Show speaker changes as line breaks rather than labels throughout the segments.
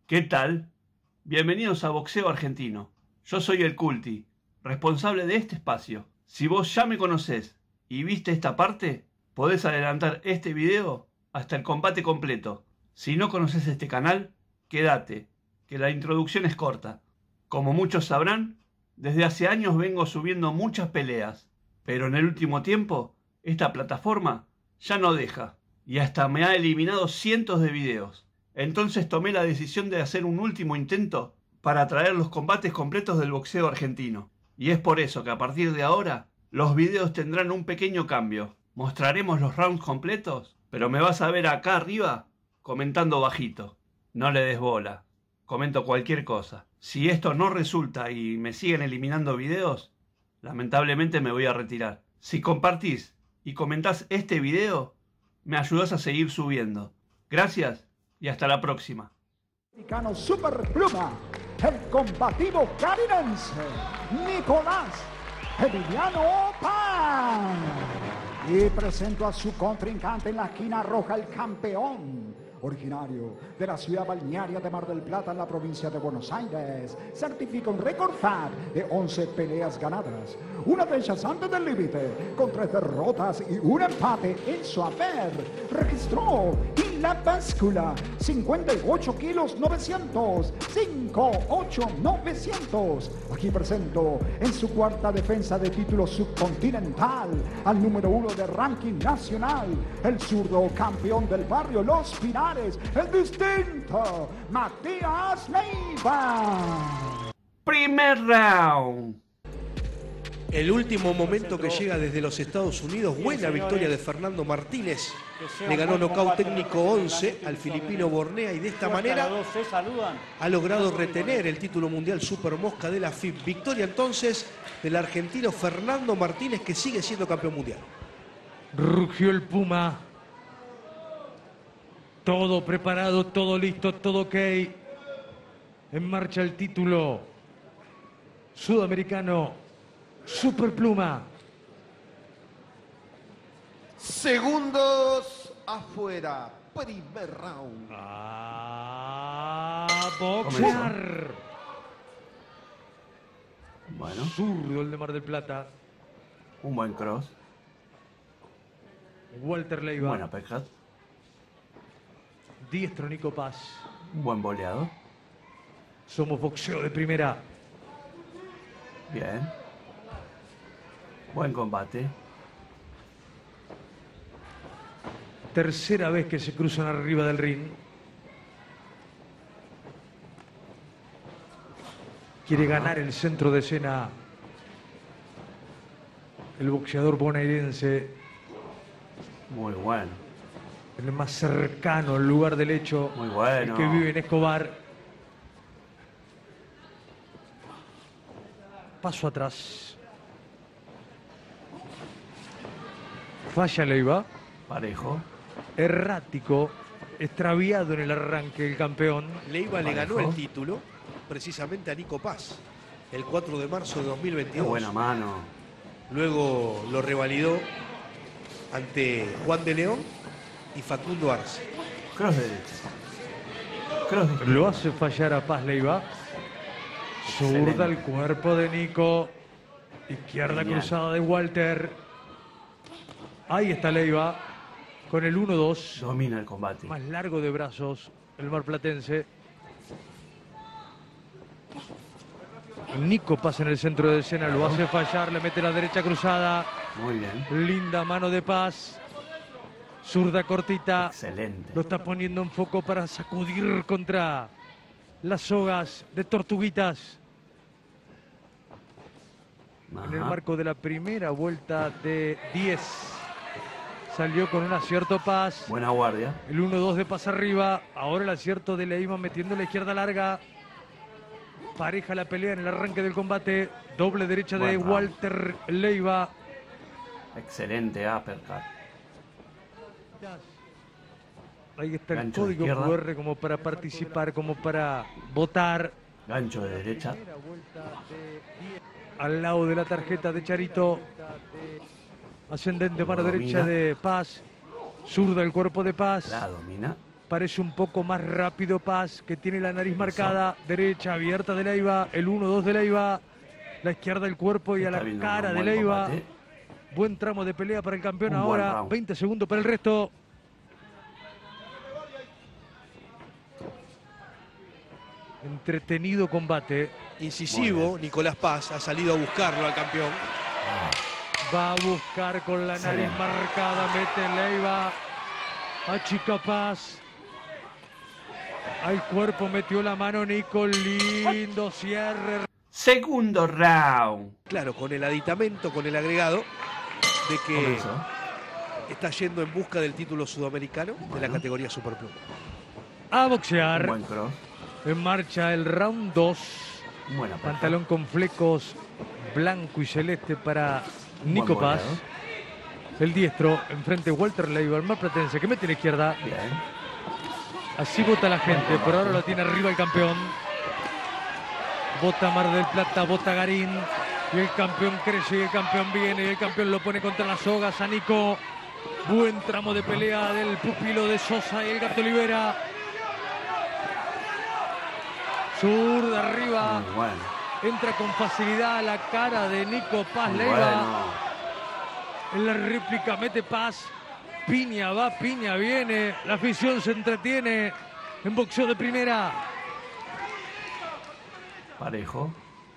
¿Qué tal? Bienvenidos a Boxeo Argentino. Yo soy el Culti, responsable de este espacio. Si vos ya me conocés y viste esta parte, podés adelantar este video hasta el combate completo. Si no conoces este canal, quédate, que la introducción es corta. Como muchos sabrán, desde hace años vengo subiendo muchas peleas, pero en el último tiempo, esta plataforma ya no deja, y hasta me ha eliminado cientos de videos. Entonces tomé la decisión de hacer un último intento para traer los combates completos del boxeo argentino. Y es por eso que a partir de ahora, los videos tendrán un pequeño cambio. Mostraremos los rounds completos, pero me vas a ver acá arriba comentando bajito. No le des bola, comento cualquier cosa. Si esto no resulta y me siguen eliminando videos, lamentablemente me voy a retirar. Si compartís y comentás este video, me ayudás a seguir subiendo. Gracias y hasta la próxima.
Mexicano Superpluma, el combativo carinense, Nicolás Emiliano Paz. Y presento a su contrincante en la esquina roja, el campeón, originario de la ciudad balnearia de Mar del Plata en la provincia de Buenos Aires. Certifica un récord FAT de 11 peleas ganadas, una de ellas antes del límite, con 3 derrotas y un empate en su haber. Registró en la báscula 58 kilos 900, 58,900. Aquí presento en su cuarta defensa de título subcontinental al número 1 de ranking nacional, el zurdo campeón del barrio Los Pinares, el distinto Matías Leiva.
Primer round.
El último momento que llega desde los Estados Unidos, buena victoria de Fernando Martínez. Le ganó nocaut técnico 11 al filipino Bornea y de esta manera ha logrado retener el título mundial Super Mosca de la FIB. Victoria entonces del argentino Fernando Martínez, que sigue siendo campeón mundial.
Rugió el Puma. Todo preparado, todo listo, todo ok. En marcha el título sudamericano Superpluma.
Segundos afuera. Primer round.
A boxear.
Bueno,
Zurdo el de Mar del Plata.
un buen cross,
Walter Leiva.
buena uppercut,
Diestro Nico Paz.
un buen boleado.
Somos boxeo de primera.
Bien. Buen combate.
Tercera vez que se cruzan arriba del ring. Quiere ganar el centro de escena el boxeador bonaerense,
Muy bueno.
el más cercano al lugar del hecho,
Muy bueno.
el que vive en Escobar. Paso atrás. Falla Leiva.
Parejo.
Errático, extraviado en el arranque el campeón.
Leiva le ganó el título precisamente a Nico Paz el 4 de marzo de
Qué
2022.
buena mano.
Luego lo revalidó ante Juan de León y Facundo Arce.
Cross de derecha. Cross de izquierda.
Lo hace fallar a Paz Leiva. Zurda el cuerpo de Nico. Izquierda
Genial.
cruzada de Walter. Ahí está Leiva con el 1-2.
Domina el combate.
Más largo de brazos el marplatense. Nico pasa en el centro de escena, lo hace fallar, le mete la derecha cruzada.
Muy bien.
Linda mano de Paz. Zurda cortita.
Excelente.
Lo está poniendo en foco para sacudir contra las sogas de Tortuguitas. En el
Ajá.
marco de la primera vuelta de 10. Salió con un acierto Paz.
Buena guardia.
El 1-2 de Paz arriba. Ahora el acierto de Leiva metiendo la izquierda larga. Pareja la pelea en el arranque del combate. Doble derecha de
Buen round.
Walter Leiva.
Excelente uppercut.
Ahí está el
Gancho de
código
izquierda.
QR como para participar, como para votar.
Gancho de derecha.
Al lado de la tarjeta de Charito. Ascendente mano
Lo
derecha
domina.
de Paz. Zurda el cuerpo de Paz.
La domina.
Parece un poco más rápido Paz, que tiene la nariz marcada. Derecha abierta de Leiva, el 1-2 de Leiva. La izquierda del cuerpo y a la cara de Leiva. Buen tramo de pelea para el campeón ahora. 20 segundos para el resto. Entretenido combate.
Incisivo, Nicolás Paz ha salido a buscarlo al campeón.
Va a buscar con la nariz marcada, mete Leiva. Achica Paz. Al cuerpo metió la mano Nico, lindo cierre.
Segundo round.
Claro, con el aditamento, con el agregado de que está yendo en busca del título sudamericano de la categoría superpluma.
A boxear.
Buen cross.
En marcha el round 2.
Buena
Pantalón con flecos blanco y celeste para Nico Paz. El diestro, enfrente Walter Leiva, el marplatense, que mete en la izquierda.
Bien.
Así vota la gente, por ahora lo tiene arriba el campeón. Vota Mar del Plata, vota Garín. Y el campeón crece y el campeón viene. Y el campeón lo pone contra las sogas a Nico. Buen tramo de pelea del pupilo de Sosa y el Gato Olivera. Zurda arriba.
Bueno.
Entra con facilidad a la cara de Nico Paz Leiva.
Bueno.
En la réplica mete Paz. Piña va, Piña viene. La afición se entretiene en boxeo de primera.
Parejo.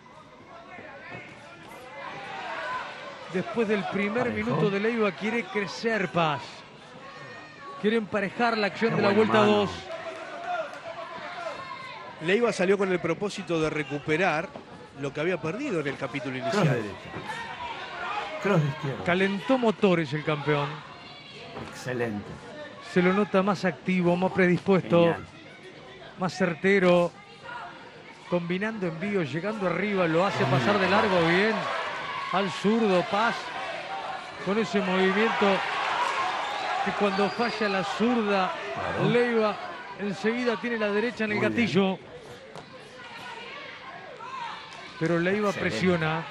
Después del primer minuto de Leiva quiere crecer Paz. Quiere emparejar la acción de la vuelta 2.
Leiva salió con el propósito de recuperar lo que había perdido en el capítulo inicial.
Cross derecha. Cross de izquierda.
Calentó motores el campeón.
Excelente.
Se lo nota más activo, más predispuesto.
Genial.
Más certero. Combinando envíos, llegando arriba, lo hace pasar de largo bien. Al zurdo Paz. Con ese movimiento que cuando falla la zurda, Leiva enseguida tiene la derecha en el gatillo. Pero Leiva presiona.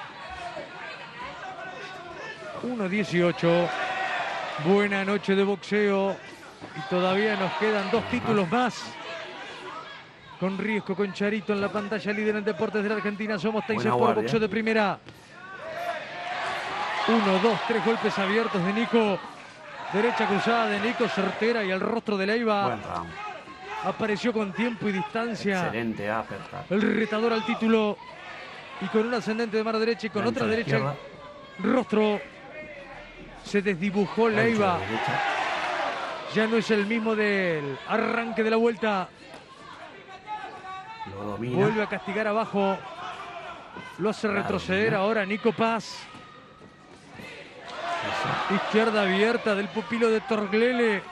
1-18. Buena noche de boxeo. Y todavía nos quedan 2 títulos más. Con Riesco, con Charito en la pantalla, líder en deportes de la Argentina. Somos Tyson por boxeo de primera. 1, 2, 3 golpes abiertos de Nico. Derecha cruzada de Nico, certera y al rostro de Leiva.
Buen round.
Apareció con tiempo y distancia.
Excelente uppercut.
El retador al título. Y con un ascendente de mano derecha y con otra derecha
izquierda.
rostro. Se desdibujó Leiva. Ya no es el mismo del arranque de la vuelta.
Lo domina.
Vuelve a castigar abajo. Lo hace retroceder ahora Nico Paz. Izquierda abierta del pupilo de Torglele.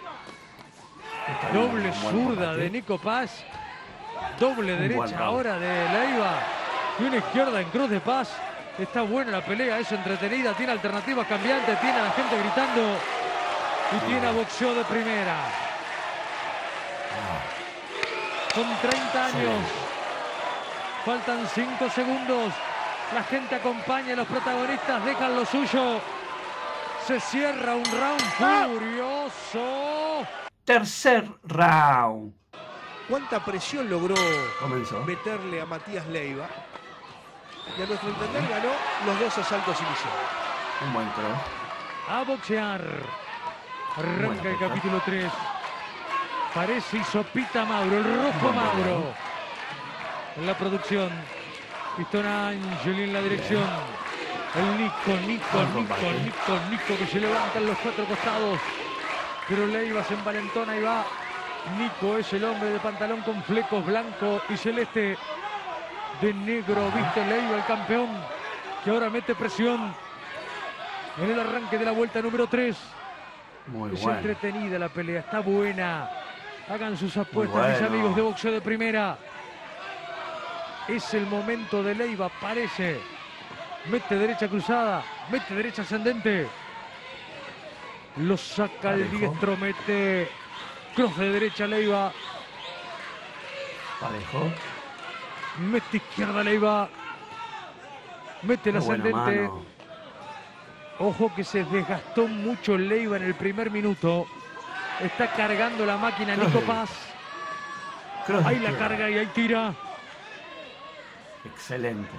Doble zurda de Nico Paz. Doble derecha ahora de Leiva. Y una izquierda en cruz de Paz. Está buena la pelea, es entretenida. Tiene alternativas cambiantes. Tiene a la gente gritando. Y tiene a boxeo de primera. Con 30 años. Faltan 5 segundos. La gente acompaña, los protagonistas dejan lo suyo. Se cierra un round furioso.
Tercer round.
¿Cuánta presión logró
Comenzó.
meterle a Matías Leiva? Y a nuestro entender ganó los 2 asaltos iniciales.
Un buen cross.
A boxear. Arranca el capítulo 3. Parece Sopita Mauro, el rojo Mauro. En la producción. Pistón Angeli en la dirección. El Nico que se levanta en los 4 costados. Pero Leiva se envalentona y va. Nico es el hombre de pantalón con flecos blanco y celeste. De negro viste Leiva, el campeón, que ahora mete presión en el arranque de la vuelta número 3.
Muy
Es
bueno.
entretenida la pelea, está buena. Hagan sus apuestas, mis amigos de boxeo de primera. Es el momento de Leiva, parece. Mete derecha cruzada, mete derecha ascendente. Lo saca el diestro, mete cross de derecha Leiva.
Parejo.
Mete izquierda Leiva. Mete el
Qué buena
ascendente.
mano.
Ojo que se desgastó mucho Leiva en el primer minuto. Está cargando la máquina Nico Paz. Ahí la carga y ahí tira.
Excelente.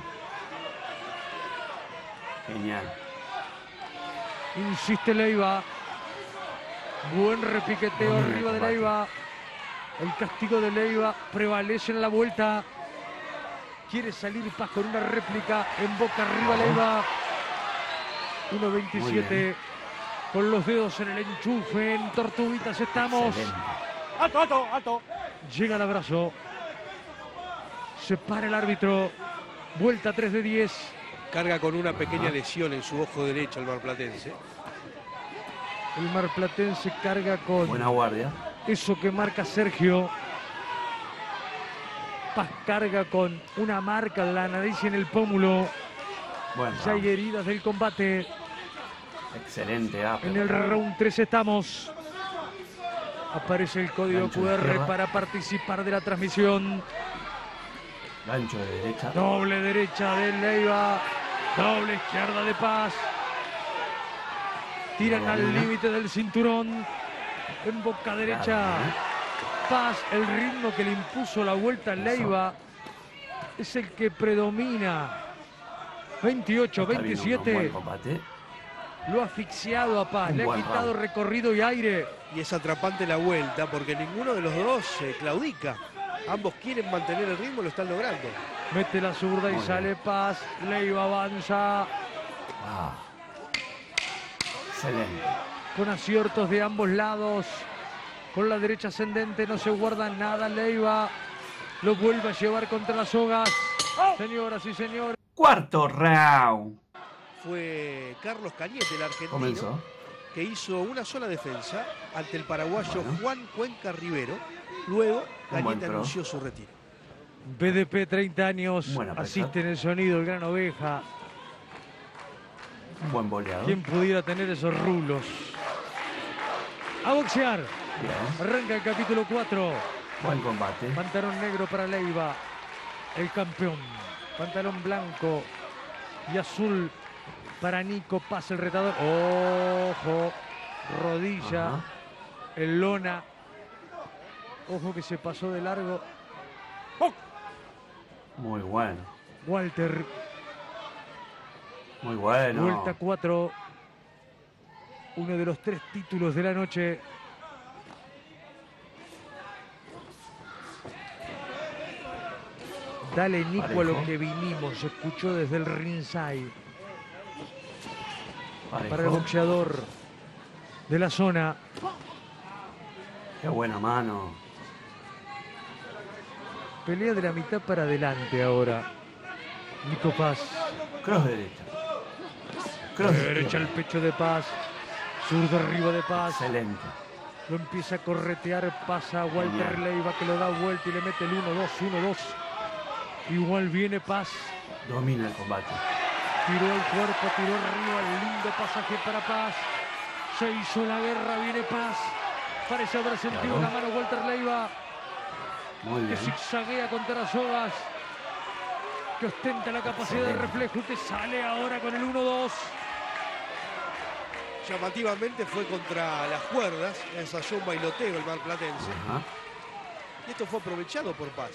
Genial.
Insiste Leiva. Buen repiqueteo
Buen
arriba de
combate.
Leiva. El castigo de Leiva prevalece en la vuelta. Quiere salir Paz con una réplica. En boca arriba Leiva. 1.27. Con los dedos en el enchufe. En Tortuguitas estamos.
Excelente.
Alto, alto, alto.
Llega el abrazo. Se para el árbitro. Vuelta 3 de 10.
Carga con una pequeña lesión en su ojo derecho el marplatense.
El marplatense carga con
Buena guardia.
eso que marca Sergio. Paz carga con una marca en la nariz y en el pómulo.
Bueno,
Ya hay heridas del combate.
excelente.
En el round 3 estamos. Aparece el código
Gancho de
QR
izquierda.
para participar de la transmisión.
Gancho de derecha.
Doble derecha de Leiva. Doble izquierda de Paz. Tiran al
Buena.
límite del cinturón. En boca derecha. Paz, el ritmo que le impuso la vuelta a Leiva es el que predomina. 28,
Está viendo un
27.
buen combate.
Lo ha asfixiado a Paz.
Un
Le ha
buen
quitado
round.
recorrido y aire.
Y es atrapante la vuelta porque ninguno de los dos claudica. Ambos quieren mantener el ritmo y lo están logrando.
Mete la zurda y
Muy
sale Paz. Leiva avanza.
Ah. Excelente.
Con aciertos de ambos lados. Con la derecha ascendente no se guarda nada Leiva. Lo vuelve a llevar contra las sogas. Señoras y señores.
Cuarto round.
Fue Carlos Cañete, el argentino,
Comenzó.
que hizo una sola defensa ante el paraguayo
Bueno.
Juan Cuenca Rivero. Luego
Un buen
Cañete
pro.
anunció su retiro.
BDP 30 años.
Buena pesa.
Asiste en el sonido el Gran Oveja.
Un buen boleado.
¿Quién pudiera tener esos rulos? A boxear.
Bien.
Arranca el capítulo 4.
Buen combate.
Pantalón negro para Leiva, el campeón. Pantalón blanco y azul para Nico Paz, el retador. Ojo, rodilla,
Ajá.
el lona. Ojo que se pasó de largo.
Muy bueno.
Walter,
Muy bueno.
vuelta 4. Uno de los 3 títulos de la noche. Dale, Nico, a lo
Parejo.
que vinimos. Se escuchó desde el ringside.
Parejo.
Para el boxeador de la zona.
Qué buena mano.
Pelea de la mitad para adelante ahora. Nico Paz.
Cross derecha. Cross
Derecha al pecho de Paz. Zurdo arriba de Paz.
Excelente.
Lo empieza a corretear. Pasa a Walter
Genial.
Leiva que lo da vuelta y le mete el 1-2, 1-2. Igual viene Paz.
Domina el combate.
Tiró el cuerpo, tiró arriba. Lindo pasaje para Paz. Se hizo la guerra, viene Paz. Parece haber sentido
Claro.
la mano Walter Leiva.
Muy
Que
bien.
zigzaguea contra las sogas. Que ostenta la capacidad de
Excelente.
reflejo y que sale ahora con el 1-2.
Llamativamente fue contra las cuerdas, ensayó un bailoteo el marplatense.
Ajá.
Y esto fue aprovechado por Paz.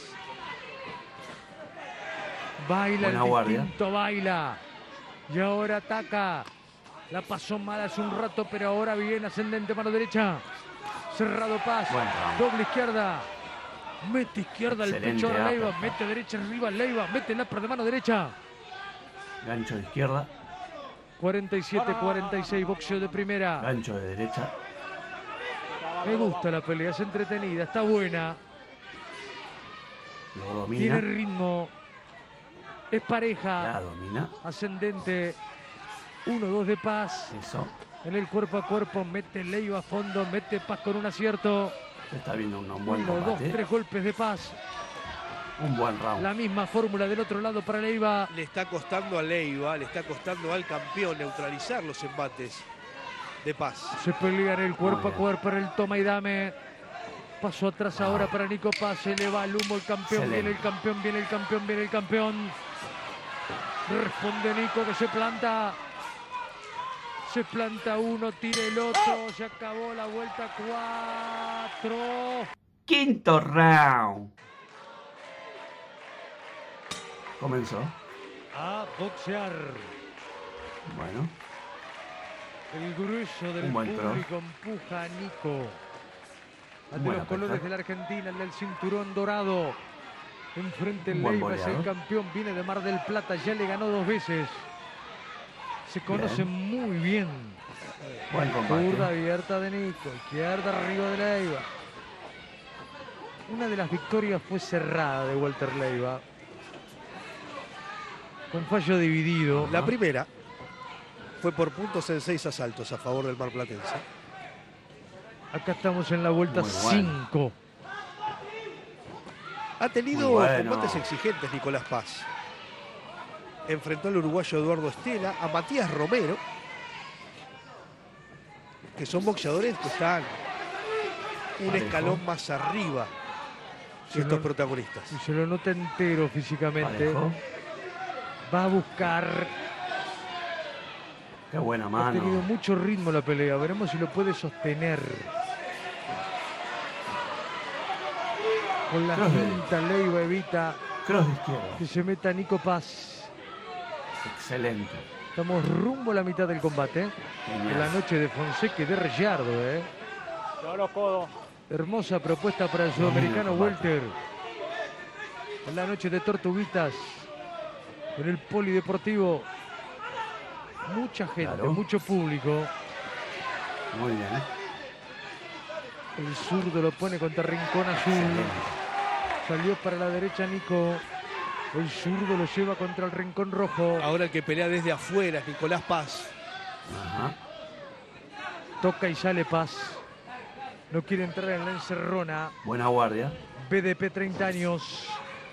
Baila
Buena
el
guardia.
distinto, baila. Y ahora ataca. La pasó mal hace un rato, pero ahora viene ascendente mano derecha. Cerrado Paz.
Buen round.
Doble izquierda. Mete izquierda al
Excelente
pecho de Leiva.
uppercut.
Mete derecha arriba Leiva. Mete el upper de mano derecha.
Gancho de izquierda.
47-46, boxeo de primera.
Gancho de derecha.
Me gusta la pelea, es entretenida, está buena.
Lo
Tiene
domina.
ritmo. Es
La
pareja.
domina.
Ascendente. 1-2 de Paz.
Eso.
En el cuerpo a cuerpo. Mete Leiva a fondo. Mete Paz con un acierto.
Se está viendo un buen
1, 2,
combate.
3 golpes de Paz.
Un buen round.
La misma fórmula del otro lado para Leiva.
Le está costando a Leiva, le está costando al campeón neutralizar los embates de Paz.
Se pelean el cuerpo
Muy
a
bien.
cuerpo en el toma y dame. Paso atrás ahora para Nico Paz. Se le va el humo el campeón.
Excelente.
Viene el campeón, viene el campeón, viene el campeón. Responde Nico que se planta. Se planta uno, tira el otro. Se acabó la vuelta 4.
Quinto round. Comenzó.
A boxear.
Bueno.
El grueso del
Un buen
público empuja a Nico. Ante
Buena
los colores
pelea.
de la Argentina, el del cinturón dorado. Enfrente el
Un buen
Leiva es el
boleador.
campeón, viene de Mar del Plata, ya le ganó 2 veces. Se conocen muy bien.
Buen combate.
Zurda abierta de Nico, izquierda arriba de Leiva. Una de las victorias fue cerrada de Walter Leiva. Con fallo dividido.
La primera fue por puntos en 6 asaltos a favor del marplatense.
Acá estamos en la vuelta
Muy bueno.
5.
Ha tenido
Muy bueno.
combates exigentes Nicolás Paz. Enfrentó al uruguayo Eduardo Estela, a Matías Romero, que son boxeadores que están un
Parejo.
escalón más arriba que estos protagonistas.
Y se lo nota entero físicamente.
Parejo.
Va a buscar.
Qué buena
Ha tenido
mano.
mucho ritmo la pelea. Veremos si lo puede sostener. Con la
Cross de
quinta Leiva evita
Cross de izquierda.
que se meta Nico Paz.
Excelente.
Estamos rumbo a la mitad del combate. De
Genial.
la noche de Fonseca y de Rellardo. Hermosa propuesta para el sudamericano
Domina el combate.
welter. En la noche de Tortuguitas. En el polideportivo. Mucha gente,
Claro.
mucho público.
Muy bien.
El zurdo lo pone contra Rincón Azul.
Excelente.
Salió para la derecha Nico. El zurdo lo lleva contra el Rincón Rojo.
Ahora el que pelea desde afuera es Nicolás Paz.
Ajá.
Toca y sale Paz. No quiere entrar en la encerrona.
Buena guardia.
BDP 30 años.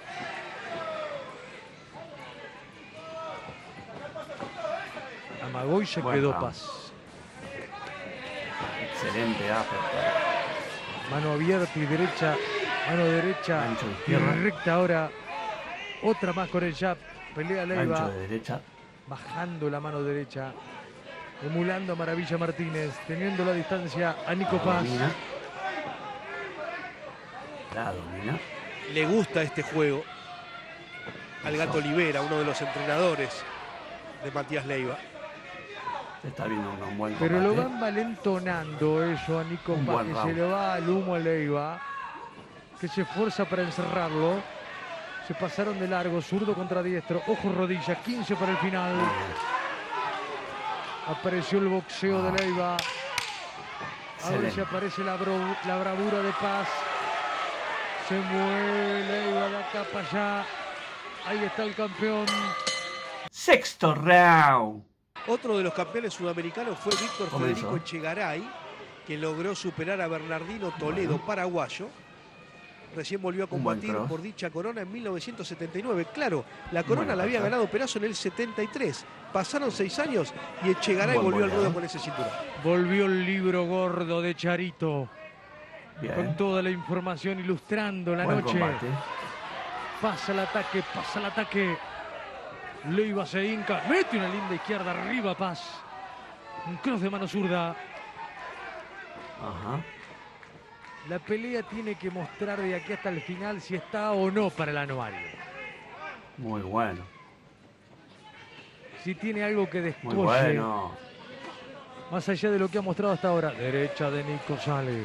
Amagó y se
Buen
quedó
round.
Paz.
Excelente uppercut.
Mano abierta y derecha. Mano derecha.
Gancho de
Y
izquierda.
recta ahora. Otra más con el jab. Pelea Leiva.
Gancho de derecha.
Bajando la mano derecha. Emulando a Maravilla Martínez. Teniendo la distancia a Nico
La
Paz.
domina. La domina.
Le gusta este juego al Gato Olivera, uno de los entrenadores de Matías Leiva.
Se está viendo un buen
Pero lo
combate.
van valentonando eso a Nico
Un
Paz,
buen
que
round.
se le va al humo a Leiva, que se esfuerza para encerrarlo. Se pasaron de largo, zurdo contra diestro, ojo rodilla, 15 para el final.
Muy bien.
Apareció el boxeo de Leiva. Ahora
Excelente.
se aparece la bravura de Paz. Se mueve Leiva de acá para allá. Ahí está el campeón.
Sexto round.
Otro de los campeones sudamericanos fue Víctor
Comenzó.
Federico Echegaray, que logró superar a Bernardino Toledo, paraguayo. Recién volvió a
Un buen
combatir
cross.
por dicha corona en 1979. Claro, la corona
Buena
la había
pelea.
ganado Perazo en el 73. Pasaron 6 años y Echegaray
Un buen
volvió al ruedo
boleador.
con ese cinturón.
Volvió el libro gordo de Charito.
Bien.
Con toda la información ilustrando la
Buen
noche.
combate.
Pasa el ataque, pasa el ataque. Leiva se hinca, mete una linda izquierda arriba Paz. Un cross de mano zurda.
Ajá.
La pelea tiene que mostrar de aquí hasta el final si está o no para el anuario.
Muy bueno.
Si tiene algo que
Muy
descolle.
bueno.
Más allá de lo que ha mostrado hasta ahora. Derecha de Nico sale.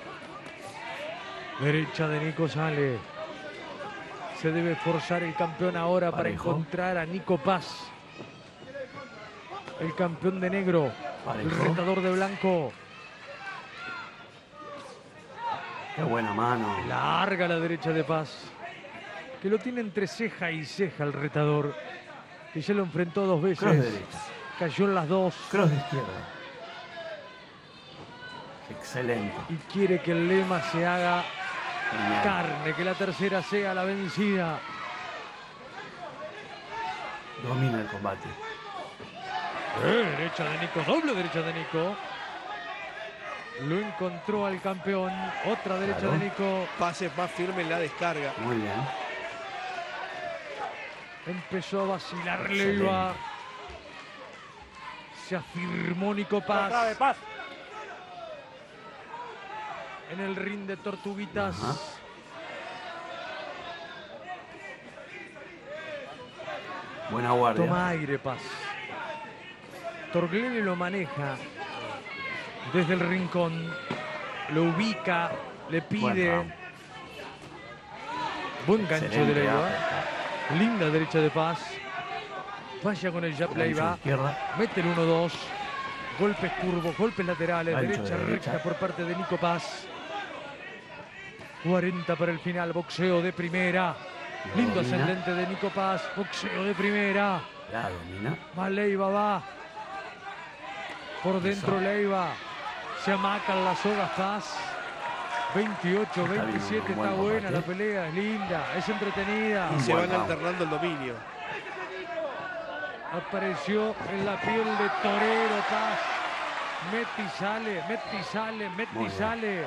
Derecha de Nico sale. Se debe forzar el campeón ahora
Parejo.
para encontrar a Nico Paz. El campeón de negro. El
Parejo.
retador de blanco.
Qué buena mano.
Larga la derecha de Paz. Que lo tiene entre ceja y ceja el retador. Que ya lo enfrentó 2 veces.
Cross de derecha.
Cayó en las 2.
Cross de izquierda. Excelente.
Y quiere que el lema se haga
Genial.
carne. Que la tercera sea la vencida.
Domina el combate.
Derecha de Nico. Doble derecha de Nico. Lo encontró al campeón. Otra derecha
Claro.
de Nico.
Pases más firme en la descarga.
Muy bien.
Empezó a vacilar
Excelente.
Leiva. Se afirmó Nico Paz. En el ring de Tortuguitas.
Ajá. Buena guardia.
Toma aire, Paz. Torglele lo maneja desde el rincón. Lo ubica, le pide. Buen gancho de
Excelente
Leiva.
uppercut.
Linda derecha de Paz. Falla con el jab
Gancho
Leiva.
izquierda.
Mete el 1-2. Golpes curvos, golpes laterales.
Gancho
Derecha
de derecha.
recta por parte de Nico Paz. 40 para el final. Boxeo de primera.
Lo
Lindo
domina.
ascendente de Nico Paz. Boxeo de primera.
La domina.
Va Leiva, va. Por dentro Leiva. Se amacan las sogas Paz. 28,
Está
27,
bien, un
está
buen
buena la
combate.
pelea, es linda, es entretenida.
Y se
Buen
van
round.
alternando el dominio.
Apareció en la piel de torero Paz. Mete y sale, mete y sale, mete
Muy
y
bien.
sale.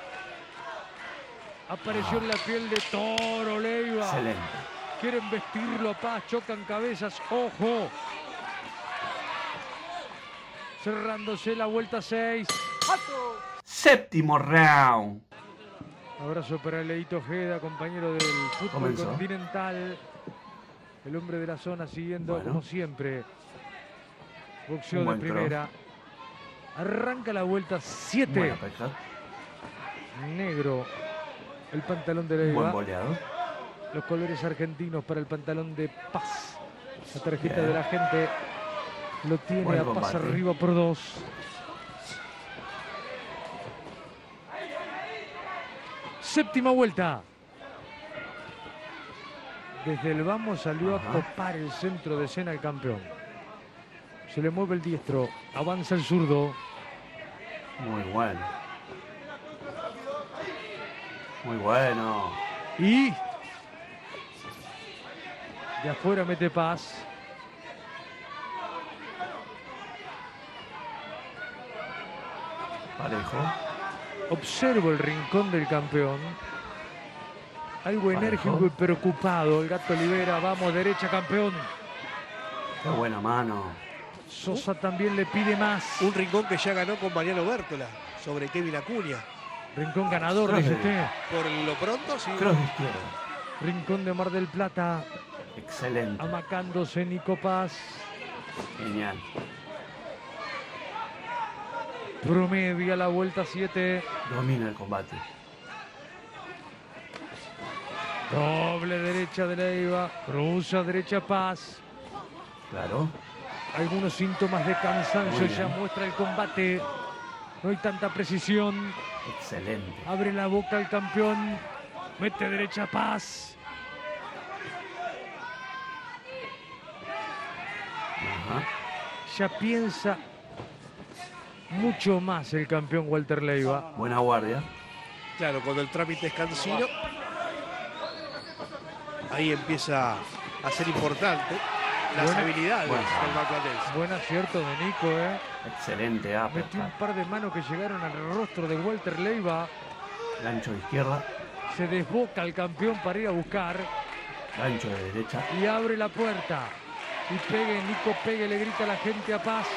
Apareció en la piel de toro Leiva.
Excelente.
Quieren vestirlo a Paz, chocan cabezas, ojo. Cerrándose la vuelta 6.
Séptimo round.
Abrazo para Leito Ojeda, compañero del fútbol
Comenzó.
continental. El hombre de la zona siguiendo
Bueno.
como siempre. Boxeo
Un
de
buen
primera. Arranca la vuelta 7.
Buena uppercut.
Negro. El pantalón de
Un buen
Leiva.
boleado.
Los colores argentinos para el pantalón de Paz. La tarjeta
Bien.
de la gente lo tiene
Buen
a Paz
combate.
arriba por 2. Séptima vuelta. Desde el vamos salió
Ajá.
a topar el centro de escena el campeón. Se le mueve el diestro. Avanza el zurdo.
Muy bueno. Muy bueno.
Y de afuera mete Paz.
Parejo.
Observo el rincón del campeón. Algo
Parejo.
enérgico y preocupado. El Gato Olivera. Vamos, derecha, campeón.
Qué buena mano.
Sosa también le pide más.
Un rincón que ya ganó con Mariano Bértola sobre Kevin Acuña.
Rincón ganador,
Cross
dice
de-
usted.
Por lo pronto, sí.
Cross de izquierda.
Rincón de Mar del Plata.
Excelente.
Amacándose Nico Paz.
Genial.
Promedia la vuelta 7.
Domina el combate.
Doble derecha de Leiva. Cruza derecha Paz.
Claro.
Algunos síntomas de cansancio
Muy
ya
bien.
muestra el combate. No hay tanta precisión.
Excelente.
Abre la boca el campeón. Mete derecha Paz.
Ajá.
Ya piensa mucho más el campeón Walter Leiva.
Buena guardia.
Claro, cuando el trámite es cansino, ahí empieza a ser importante las
Bueno,
habilidades
bueno.
del marplatense.
Buen acierto de Nico, ¿eh?
Excelente
Metió un
uppercut.
par de manos que llegaron al rostro de Walter Leiva.
Gancho de izquierda.
Se desboca el campeón para ir a buscar.
Gancho de derecha.
Y abre la puerta. Y pegue, Nico pegue, le grita a la gente a Paz.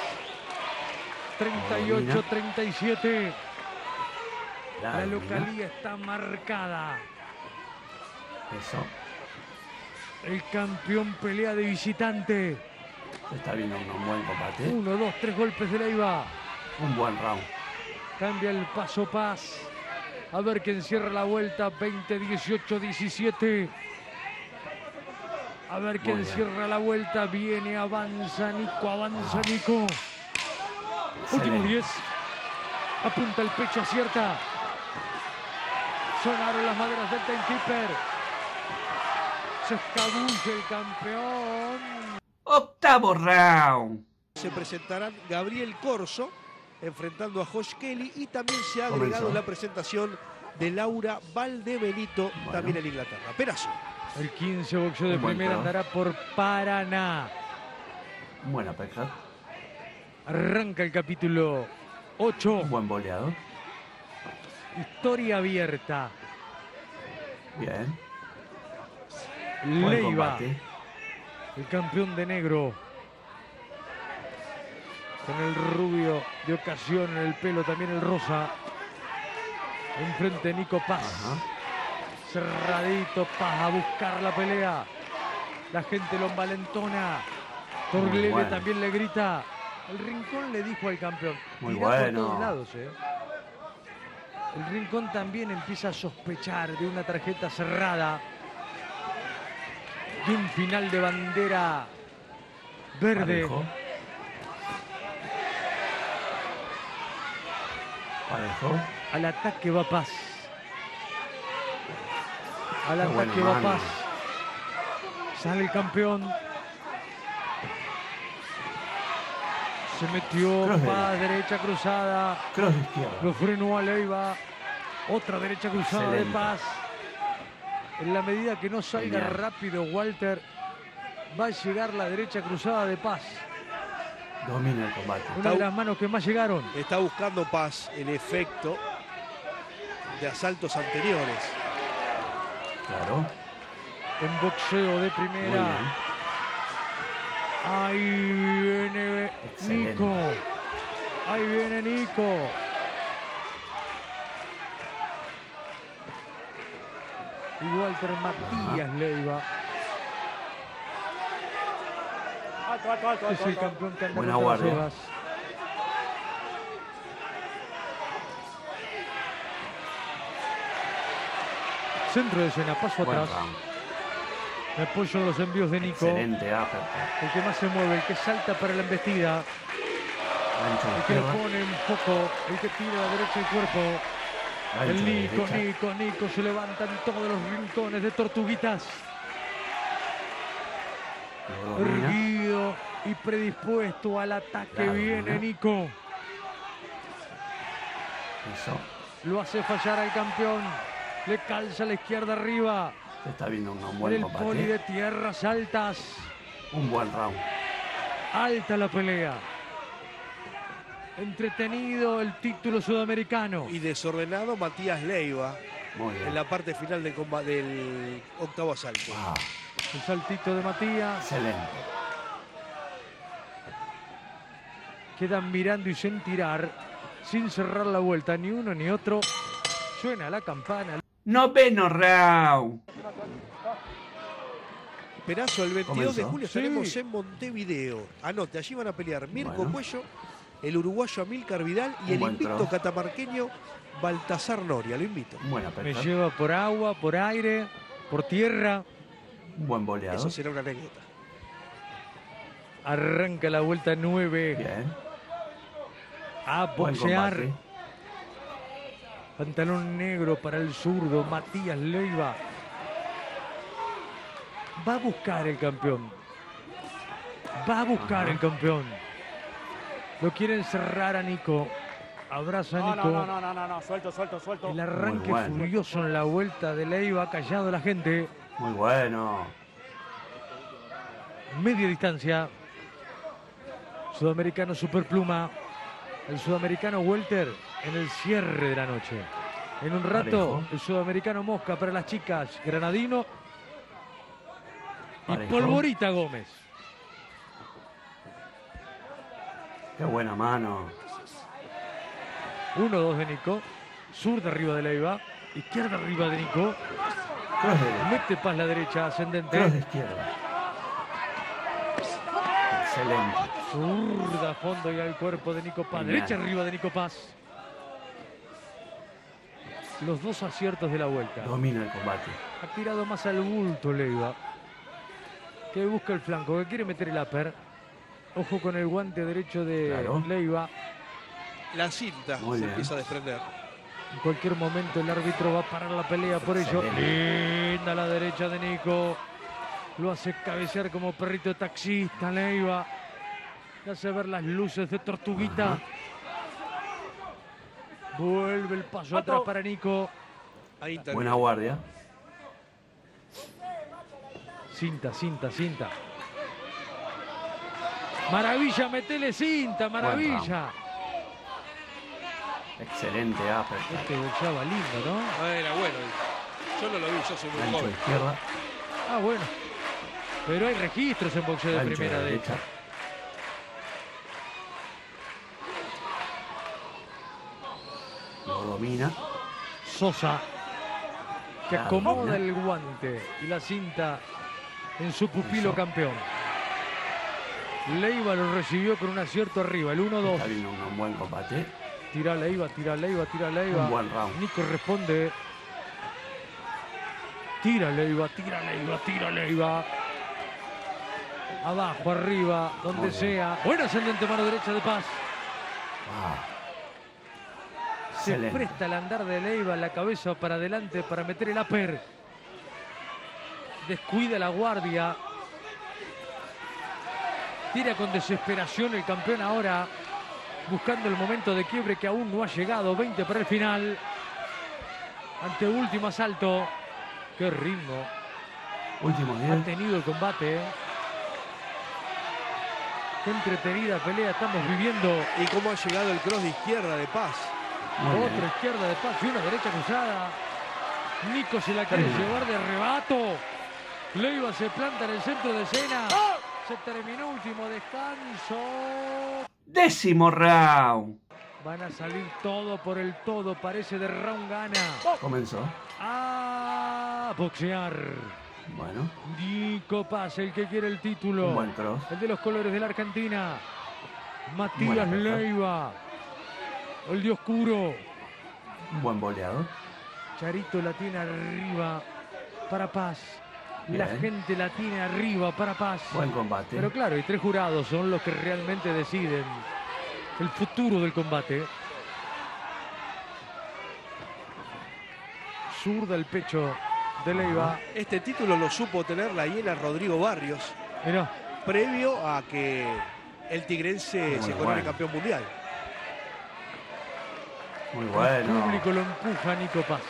38-37. La
domina.
localía está marcada.
Eso.
El campeón pelea de visitante.
Se está viendo un buen combate.
1, 2, 3 golpes de Leiva.
Un buen round.
Cambia el paso Paz. A ver quién cierra la vuelta. 20, 18, 17. A ver quién
Muy bien.
cierra la vuelta. Viene, avanza Nico. Último
Excelente.
10. Apunta el pecho, acierta. Sonaron las maderas del timekeeper. Se escabulle el campeón.
Octavo round.
Se presentarán Gabriel Corso enfrentando a Josh Kelly y también se ha agregado
Comenzó.
la presentación de Laura Valdebenito,
Bueno.
también en Inglaterra. Perazo.
El 15 boxeo de
Un buen
primera
cross.
andará por Paraná.
Un buen uppercut.
Arranca el capítulo 8.
Un buen boleado.
Historia abierta.
Bien. Buen
Leiva,
combate.
el campeón de negro. Con el rubio de ocasión en el pelo, también el rosa. Enfrente Nico Paz. Cerradito, Paz a buscar la pelea. La gente lo envalentona. Torglele también le grita. El Rincón le dijo al campeón.
Muy
Tirá
bueno.
por todos lados, El Rincón también empieza a sospechar de una tarjeta cerrada. De un final de bandera verde.
Parejo.
Al ataque va Paz. Al ataque va Paz. Sale el campeón. Se metió Paz, derecha cruzada.
Cross de izquierda.
Lo frenó a Leiva. Otra derecha cruzada de Paz. En la medida que no salga rápido Walter, va a llegar la derecha cruzada de Paz.
Domina el combate.
Una de las manos que más llegaron.
Está buscando Paz el efecto de asaltos anteriores.
Claro.
En boxeo de primera. Ahí viene Nico. Ahí viene Nico. Y Walter Matías Leiva. Es el campeón que anda
Buena
contra las
guardia.
sogas. Centro de escena, paso
Buen
atrás.
round.
Me apoyo en los envíos de Nico.
Excelente uppercut.
El que más se mueve, el que salta para la embestida.
Gancho de
El que le
izquierda.
pone en foco, el que tira a la derecha el cuerpo.
Gancho
El
de derecha.
Nico, se levantan todos los rincones de Tortuguitas.
Lo domina.
Erguido y predispuesto al ataque.
Claro,
Viene
¿no?
Nico.
Eso.
Lo hace fallar al campeón. Le calza a la izquierda arriba.
Se está viendo un
En
buen
el poli de
combate.
tierras altas.
Un buen round.
Alta la pelea. Entretenido el título sudamericano.
Y desordenado Matías Leiva
Muy bien.
en la parte final del, del octavo asalto.
Wow.
El saltito de Matías.
Excelente.
Quedan mirando y sin tirar. Sin cerrar la vuelta. Ni uno ni otro. Suena la campana.
Noveno round.
Perazo, el 22 de
Comenzó.
julio
Sí.
estaremos en Montevideo. Anote, allí van a pelear Mirko
Bueno.
Cuello, el uruguayo Amílcar Vidal y
Un
el
buen
invicto
cross.
catamarqueño Baltasar Noria. Lo invito.
Buena
Me
pelea.
lleva por agua, por aire, por tierra.
Un buen boleado.
Eso será una anécdota.
Arranca la vuelta 9.
Bien.
A
Buen
boxear.
combate.
Pantalón negro para el zurdo, Matías Leiva. Va a buscar el campeón. Va a buscar el campeón. Lo quieren cerrar a Nico. Abraza a Nico.
No, suelto.
El arranque
Muy bueno.
furioso en la vuelta de Leiva, callado la gente.
Muy bueno.
Media distancia. Sudamericano Superpluma. El sudamericano Welter en el cierre de la noche. En un rato,
Parejo.
el sudamericano Mosca para las chicas. Granadino y
Parejo.
Polvorita Gómez.
Qué buena mano.
1-2 de Nico. Sur de arriba de Leiva. Izquierda arriba de Nico.
Cross de derecha.
Mete Paz la derecha ascendente.
Cross de izquierda. Excelente.
Zurda a fondo y al cuerpo de Nico Paz.
Genial.
Derecha arriba de Nico Paz. Los dos aciertos de la vuelta.
Domina el combate.
Ha tirado más al bulto Leiva. Que busca el flanco, que quiere meter el upper. Ojo con el guante derecho de
Claro.
Leiva.
La cinta
Muy
se
bien.
empieza a desprender.
En cualquier momento el árbitro va a parar la pelea por ello.
Excelente.
Linda la derecha de Nico. Lo hace cabecear como perrito de taxista Leiva. Le hace ver las luces de Tortuguita.
Ajá.
Vuelve el paso atrás para Nico.
Ahí interviene.
Buena guardia.
Cinta. Maravilla, metele cinta, maravilla.
Excelente uppercut.
Este boxeaba lindo, ¿no?
Ah, era bueno. Yo no lo vi, yo soy muy
Gancho de
joven.
izquierda.
Ah, bueno. Pero hay registros en boxeo de
Gancho
primera,
de
de hecho.
derecha. domina.
Sosa, que acomoda el guante y la cinta en su pupilo campeón. Leiva lo recibió con un acierto arriba, el 1-2.
Está viendo un buen combate.
Tira Leiva, tira Leiva, tira Leiva.
Un buen round.
Nico responde. Tira Leiva, tira Leiva, tira Leiva. Abajo, arriba, donde sea. Buena ascendente, mano derecha de Paz. Se
Excelente.
presta el andar de Leiva, la cabeza para adelante para meter el upper. Descuida la guardia. Tira con desesperación el campeón ahora, buscando el momento de quiebre que aún no ha llegado. 20 para el final. Ante último asalto. Qué ritmo
Últimos
ha
10.
tenido el combate. Qué entretenida pelea estamos viviendo.
Y cómo ha llegado el cross de izquierda de Paz.
Muy bien.
Otra izquierda de Paz y una derecha cruzada. Nico se la quiere llevar de arrebato. Leiva se planta en el centro de escena. Se terminó, último descanso.
10º round.
Van a salir todo por el todo. Parece de round gana.
Comenzó.
A boxear.
Bueno,
Nico Paz, el que quiere el título.
un buen cross.
El de los colores de la Argentina. Matías
Buena pelea.
Leiva. El de oscuro.
Un buen boleado.
Charito la tiene arriba para Paz. La
Bien.
gente la tiene arriba para Paz.
Buen combate.
Pero claro, y 3 jurados son los que realmente deciden el futuro del combate. Zurda el pecho de Leiva.
Este título lo supo tener la hiena Rodrigo Barrios,
Mirá,
previo a que el tigrense
Muy
se corone
bueno.
campeón mundial.
Muy
el
bueno.
público lo empuja a Nico Paz.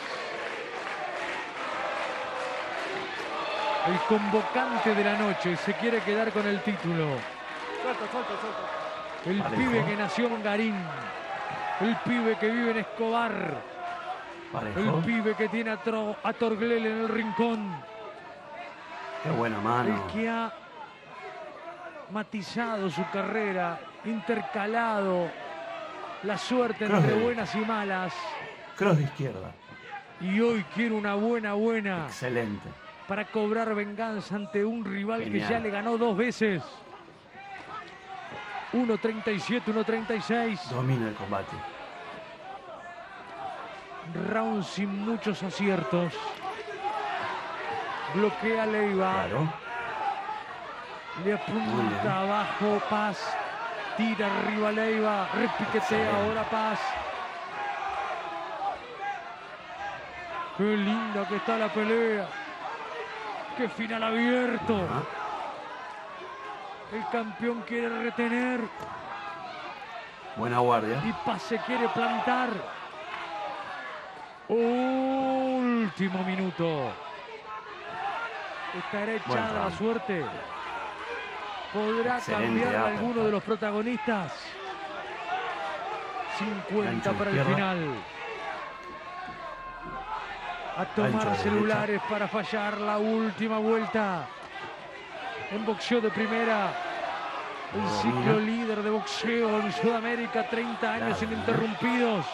El convocante de la noche se quiere quedar con el título.
Suelto, suelto, suelto.
El
Parejo.
pibe que nació en Garín. El pibe que vive en Escobar. El
Parejo.
pibe que tiene a Torglel en el rincón.
Qué buena mano.
El que ha matizado su carrera, intercalado la suerte
Cross
entre
de-
buenas y malas.
Cross de izquierda.
Y hoy quiere una buena
Excelente.
para cobrar venganza ante un rival
Genial.
que ya le ganó 2 veces. 1.37, 1.36.
Domina el combate.
Round sin muchos aciertos. Bloquea Leiva.
Claro.
Le
Muy bien.
apunta abajo Paz. Tira arriba Leiva. Repiquetea
Excelente.
ahora Paz. Qué linda que está la pelea. Qué final abierto.
Ajá.
El campeón quiere retener.
Buena guardia.
Y Paz se quiere plantar. Último minuto. Estará
Buen
echada la
round.
suerte. ¿Podrá
Excelente
cambiar
uppercut.
alguno de los protagonistas? 50
Gancho
para el
izquierda.
final. A
Gancho
tomar
de
celulares para fallar la última vuelta. En boxeo de primera. El
Domina.
ciclo líder de boxeo en Sudamérica. 30 años
Claro.
ininterrumpidos.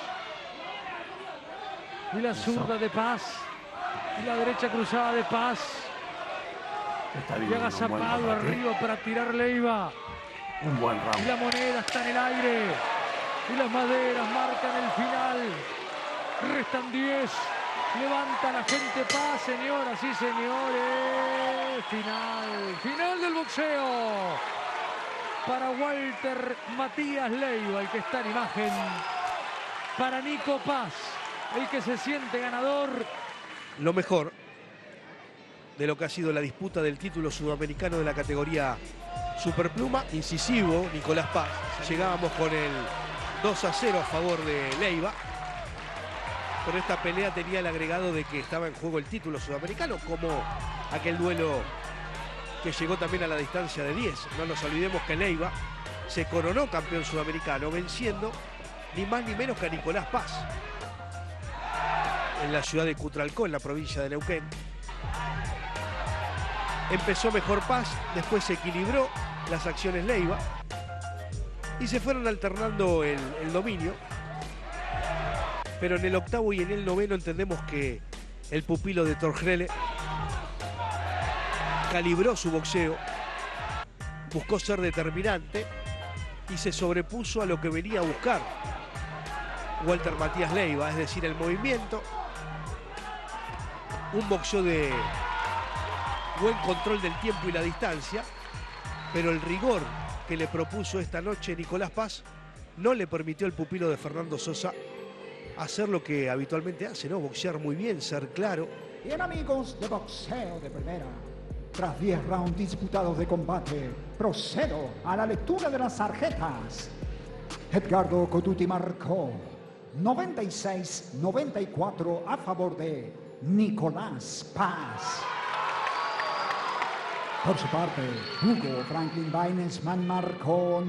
Y la
Eso.
zurda de Paz. Y la derecha cruzada de Paz.
Está
Y
viendo un buen
agazapado
combate.
arriba para tirar Leiva.
Un buen
Y
round.
la moneda está en el aire. Y las maderas marcan el final. Restan 10. Levanta la gente Paz, señoras y señores. Final. Final del boxeo. Para Walter Matías Leiva, el que está en imagen. Para Nico Paz, el que se siente ganador.
Lo mejor de lo que ha sido la disputa del título sudamericano de la categoría Superpluma, incisivo Nicolás Paz. Llegábamos con el 2-0 a favor de Leiva, pero esta pelea tenía el agregado de que estaba en juego el título sudamericano, como aquel duelo que llegó también a la distancia de 10. No nos olvidemos que Leiva se coronó campeón sudamericano venciendo ni más ni menos que a Nicolás Paz en la ciudad de Cutralcó, en la provincia de Neuquén. Empezó mejor Paz, después se equilibró las acciones Leiva y se fueron alternando el dominio. Pero en el octavo y en el noveno entendemos que el pupilo de Torgrele calibró su boxeo, buscó ser determinante y se sobrepuso a lo que venía a buscar Walter Matías Leyva, es decir, el movimiento, un boxeo de buen control del tiempo y la distancia, pero el rigor que le propuso esta noche Nicolás Paz no le permitió al pupilo de Fernando Sosa hacer lo que habitualmente hace, ¿no? Boxear muy bien, ser claro.
Bien, amigos de Boxeo de Primera, tras 10 rounds disputados de combate, procedo a la lectura de las tarjetas. Edgardo Cotuti marcó 96-94 a favor de Nicolás Paz. Por su parte, Hugo Franklin Weinesman marcó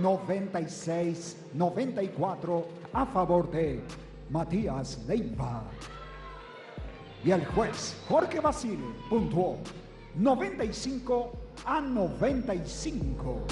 96-94 a favor de Matías Leyva. Y el juez Jorge Basile puntuó 95-95.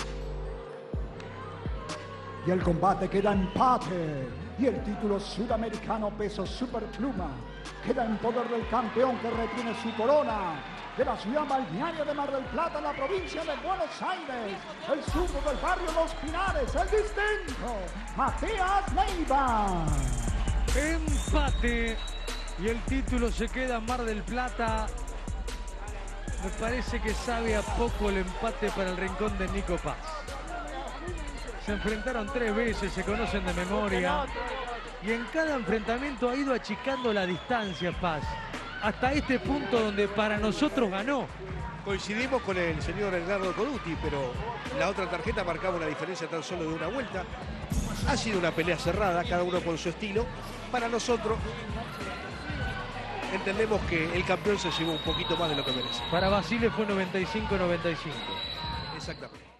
Y el combate queda empate. Y el título sudamericano peso superpluma queda en poder del campeón que retiene su corona de la ciudad balnearia de Mar del Plata, la provincia de Buenos Aires, el zurdo del barrio Los Pinares, el distinto Matías Leyva.
Empate y el título se queda en Mar del Plata. Me parece que sabe a poco el empate para el rincón de Nico Paz. Se enfrentaron 3 veces, se conocen de memoria y en cada enfrentamiento ha ido achicando la distancia Paz hasta este punto donde para nosotros ganó.
Coincidimos con el señor Edgardo Cotuti, pero la otra tarjeta marcaba una diferencia tan solo de una vuelta. Ha sido una pelea cerrada, cada uno con su estilo. Para nosotros entendemos que el campeón se llevó un poquito más de lo que merece.
Para Basile fue 95-95.
Exactamente.